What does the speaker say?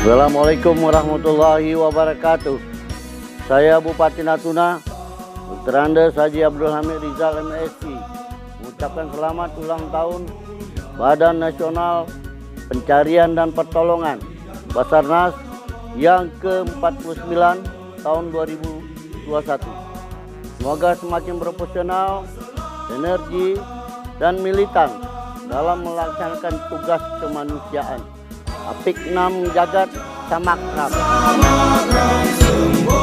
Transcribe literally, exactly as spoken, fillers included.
Assalamualaikum warahmatullahi wabarakatuh. Saya Bupati Natuna, Dokter Andes Haji Abdul Hamid Rizal M Si, mengucapkan selamat ulang tahun Badan Nasional Pencarian dan Pertolongan Basarnas yang ke empat puluh sembilan tahun dua ribu dua puluh satu. Semoga semakin profesional, energi, dan militan dalam melaksanakan tugas kemanusiaan. Apik nam jagat samaknam.